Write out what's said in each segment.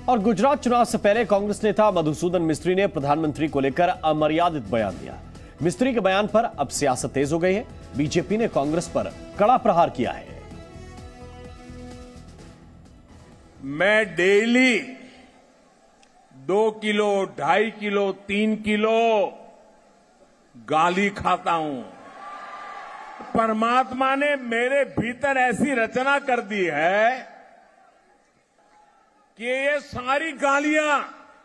और गुजरात चुनाव से पहले कांग्रेस नेता मधुसूदन मिस्त्री ने प्रधानमंत्री को लेकर अमर्यादित बयान दिया। मिस्त्री के बयान पर अब सियासत तेज हो गई है। बीजेपी ने कांग्रेस पर कड़ा प्रहार किया है। मैं डेली 2 किलो, 2.5 किलो, 3 किलो गाली खाता हूं। परमात्मा ने मेरे भीतर ऐसी रचना कर दी है कि ये सारी गालियां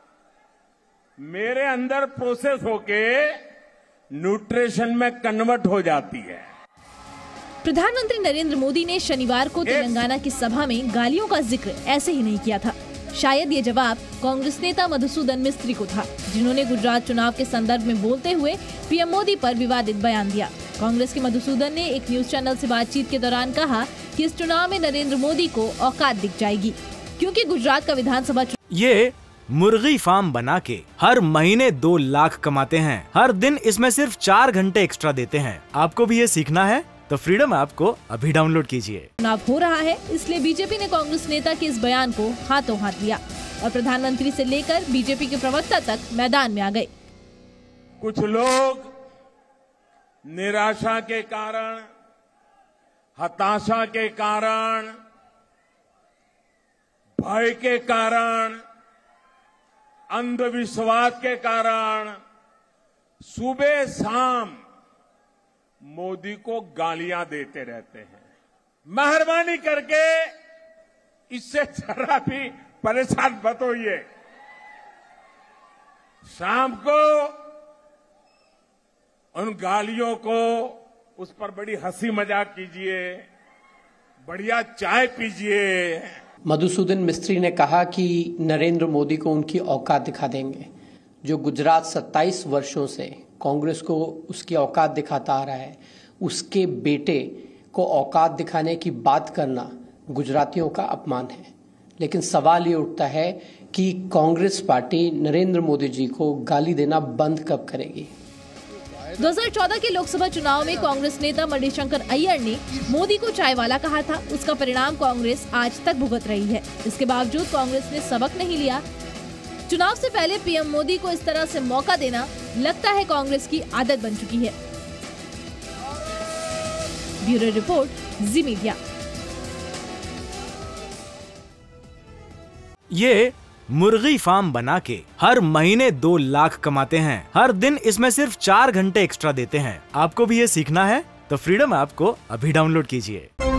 मेरे अंदर प्रोसेस होके न्यूट्रिशन में कन्वर्ट हो जाती है। प्रधानमंत्री नरेंद्र मोदी ने शनिवार को तेलंगाना की सभा में गालियों का जिक्र ऐसे ही नहीं किया था। शायद ये जवाब कांग्रेस नेता मधुसूदन मिस्त्री को था, जिन्होंने गुजरात चुनाव के संदर्भ में बोलते हुए पीएम मोदी पर विवादित बयान दिया। कांग्रेस के मधुसूदन ने एक न्यूज चैनल से बातचीत के दौरान कहा कि इस चुनाव में नरेंद्र मोदी को औकात दिख जाएगी, क्योंकि गुजरात का विधानसभा ये मुर्गी फार्म बना के हर महीने 2 लाख कमाते हैं। हर दिन इसमें सिर्फ 4 घंटे एक्स्ट्रा देते हैं। आपको भी ये सीखना है तो फ्रीडम ऐप को अभी डाउनलोड कीजिए। चुनाव हो रहा है, इसलिए बीजेपी ने कांग्रेस नेता के इस बयान को हाथों हाथ लिया और प्रधानमंत्री से लेकर बीजेपी के प्रवक्ता तक मैदान में आ गए। कुछ लोग निराशा के कारण, हताशा के कारण, भय के कारण, अंधविश्वास के कारण सुबह शाम मोदी को गालियां देते रहते हैं। मेहरबानी करके इससे जरा भी परेशान मत होइए। शाम को उन गालियों को, उस पर बड़ी हंसी मजाक कीजिए, बढ़िया चाय पीजिए। मधुसूदन मिस्त्री ने कहा कि नरेंद्र मोदी को उनकी औकात दिखा देंगे। जो गुजरात 27 वर्षों से कांग्रेस को उसकी औकात दिखाता आ रहा है, उसके बेटे को औकात दिखाने की बात करना गुजरातियों का अपमान है। लेकिन सवाल ये उठता है कि कांग्रेस पार्टी नरेंद्र मोदी जी को गाली देना बंद कब करेगी। 2014 के लोकसभा चुनाव में कांग्रेस नेता मणिशंकर अय्यर ने मोदी को चाय वाला कहा था। उसका परिणाम कांग्रेस आज तक भुगत रही है। इसके बावजूद कांग्रेस ने सबक नहीं लिया। चुनाव से पहले पीएम मोदी को इस तरह से मौका देना लगता है कांग्रेस की आदत बन चुकी है। Bureau report, Zee media. ये मुर्गी फार्म बना के हर महीने 2 लाख कमाते हैं। हर दिन इसमें सिर्फ 4 घंटे एक्स्ट्रा देते हैं। आपको भी ये सीखना है तो फ्रीडम ऐप को अभी डाउनलोड कीजिए।